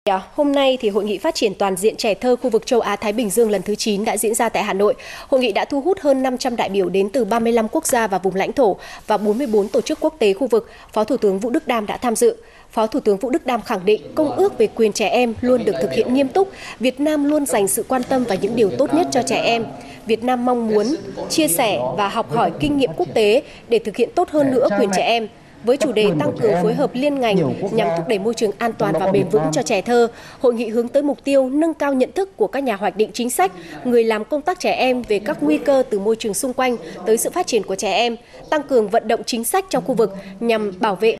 Hôm nay Hội nghị phát triển toàn diện trẻ thơ khu vực châu Á-Thái Bình Dương lần thứ 9 đã diễn ra tại Hà Nội. Hội nghị đã thu hút hơn 500 đại biểu đến từ 35 quốc gia và vùng lãnh thổ và 44 tổ chức quốc tế khu vực. Phó Thủ tướng Vũ Đức Đam đã tham dự. Phó Thủ tướng Vũ Đức Đam khẳng định Công ước về quyền trẻ em luôn được thực hiện nghiêm túc. Việt Nam luôn dành sự quan tâm và những điều tốt nhất cho trẻ em. Việt Nam mong muốn chia sẻ và học hỏi kinh nghiệm quốc tế để thực hiện tốt hơn nữa quyền trẻ em. Với chủ đề tăng cường phối hợp liên ngành nhằm thúc đẩy môi trường an toàn và bền vững cho trẻ thơ, hội nghị hướng tới mục tiêu nâng cao nhận thức của các nhà hoạch định chính sách, người làm công tác trẻ em về các nguy cơ từ môi trường xung quanh tới sự phát triển của trẻ em, tăng cường vận động chính sách trong khu vực nhằm bảo vệ